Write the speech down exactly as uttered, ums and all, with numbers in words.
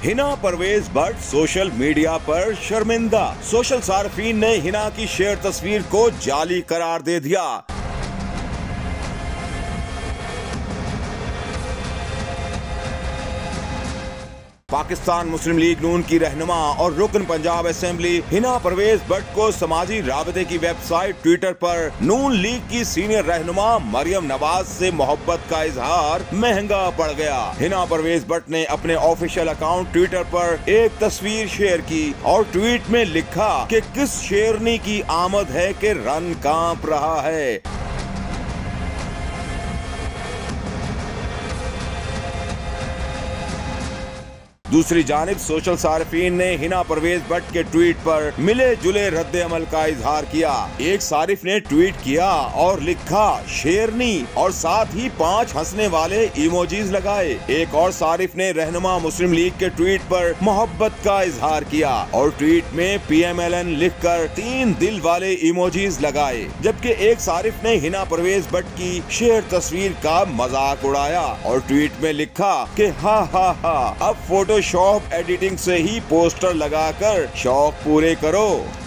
Hina Parvez Bhatt social media पर शर्मिंदा। Social सार्फिन ने हिना की शेयर तस्वीर को जाली करार दे दिया। पाकिस्तान मुस्लिम लीग नून की रहनुमा और रुकन पंजाब असेंबली हिना परवेज भट्ट को समाजी राबते की वेबसाइट ट्विटर पर नून लीग की सीनियर रहनुमा मरियम नवाज से मोहब्बत का इजहार महंगा पड़ गया। हिना परवेज भट्ट ने अपने ऑफिशियल अकाउंट ट्विटर पर एक तस्वीर शेयर की और ट्वीट में लिखा कि किस शेरनी की आमद है कि रन कांप रहा है। दूसरी जानिब सोशल सार्फिन ने हिना परवेज भट्ट के ट्वीट पर मिले जुले रद्द अमल का इजहार किया। एक सारिफ ने ट्वीट किया और लिखा शेरनी और साथ ही पांच हंसने वाले इमोजीज लगाए। एक और सारिफ ने रहनुमा मुस्लिम लीग के ट्वीट पर मोहब्बत का इजहार किया और ट्वीट में पी एम एल एन लिखकर तीन दिल वाले इमोजीज लगाए, जबकि एक सारिफ ने हिना परवेज भट्ट की शेयर तस्वीर का मजाक उड़ाया और ट्वीट में लिखा कि हा हा हा अब फोटो शॉप एडिटिंग से ही पोस्टर लगाकर शौक पूरे करो।